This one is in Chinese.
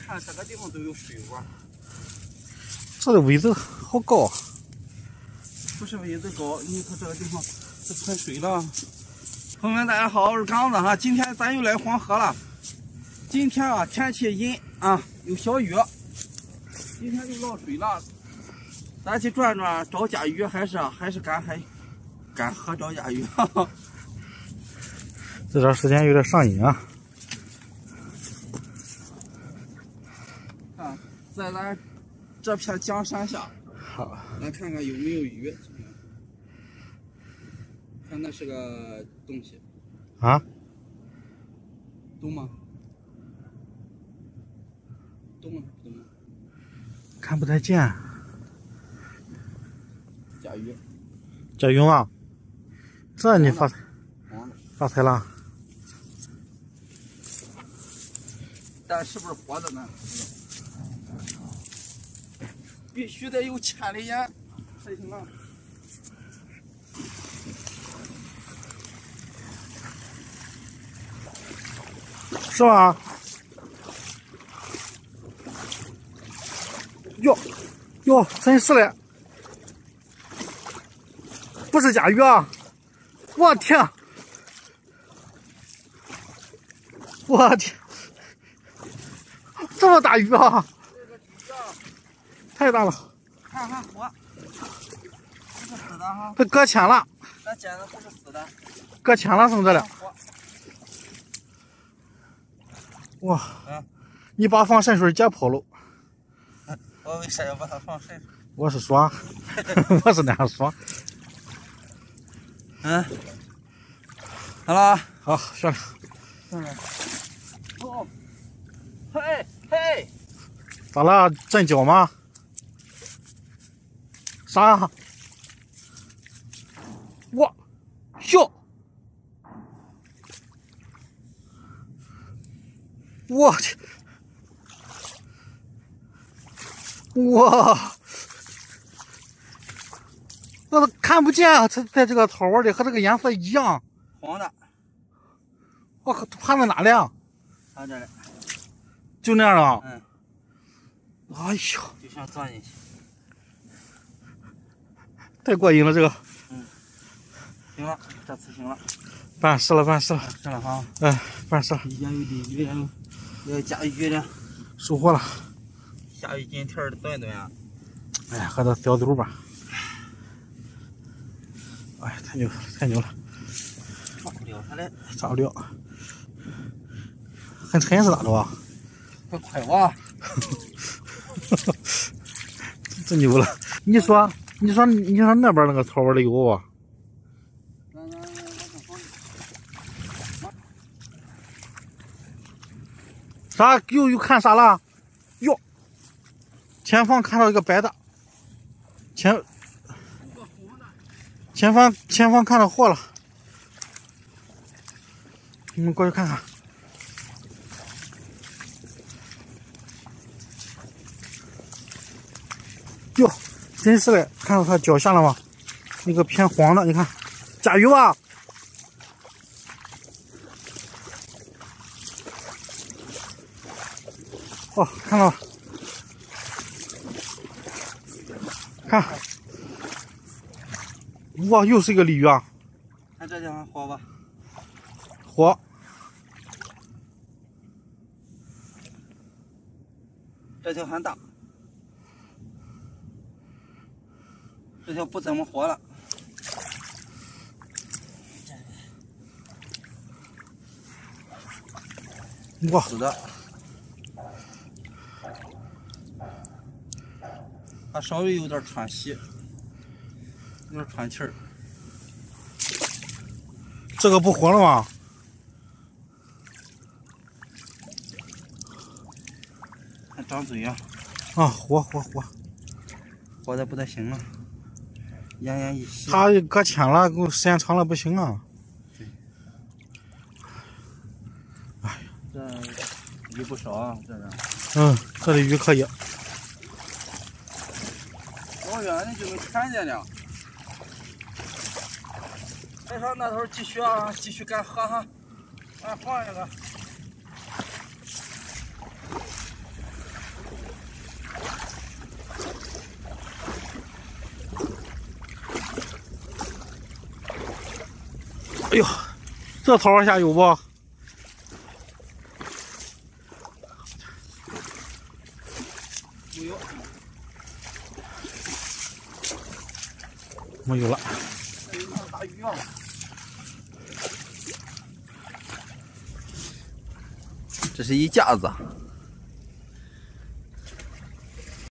看这个地方都有水窝。 这个位置好高啊！ 不是位置高，你看这个地方是排水了。朋友们，大家好，我是刚子哈，今天咱又来黄河了。今天啊，天气阴啊，有小雨。今天又涝水了，咱去转转找甲鱼，还是赶河找甲鱼。 这段时间有点上瘾啊！ 啊，在咱这片江山下， 好， 来看看有没有鱼。看那是个东西啊？ 东吗？东吗？东吗？ 看不太见。 甲鱼。 甲鱼吗？这你发财了？ 但是不是活的呢？必须得有千里眼才行啊！ 是吧？哟，真是的，不是甲鱼啊！我天！我天！这么大鱼啊！太大了！ 看活，不是死的哈。 它搁浅了。 咱捡的不是死的。 搁浅了，剩这了。哇！你把放渗水解剖了。 我为啥要把它放渗水？ 我是说，我是那样说。 好了， 好，下来。 哦，嘿， 咋了？震脚吗？啥？我去！哇！我都看不见啊！它在这个草窝里和这个颜色一样， 黄的。 我靠，趴在哪里啊？ 趴这里。 就那样啊？哎呦！ 就想钻进去。 太过瘾了，这个。 行了，这次行了。 办事了。 是了哈。 办事了。 也有鲤鱼，也有甲鱼的。 收获了。 下雨今天的炖啊。 哎，喝点小酒吧。哎，太牛了！ 抓不了它嘞。 抓不了。很沉是咋着啊？ 快哇！ 真牛了！你说那边那个草窝里有啊？啥？又看啥了？哟！前方看到一个白的，前方看到货了，你们过去看看。哟，真是的，看到它脚下了吗？那个偏黄的，你看，甲鱼吧？哦，看到了，看，哇，又是一个鲤鱼啊！ 看这地方活吧？ 活。 这条很大，这条不怎么活了。 哇， 死的。它稍微有点喘息，有点喘气儿。 这个不活了吗？ 还张嘴呀！ 活的不太行了，奄奄一息。 它搁浅了，时间长了不行啊。 对。哎呀，这鱼不少啊，这是。 这里鱼可以。 老远的就没看见了。再上那头继续啊，继续干喝哈。放一个。 呦，这头下有不？ 没有， 没有了。 有那大鱼啊！这是一架子。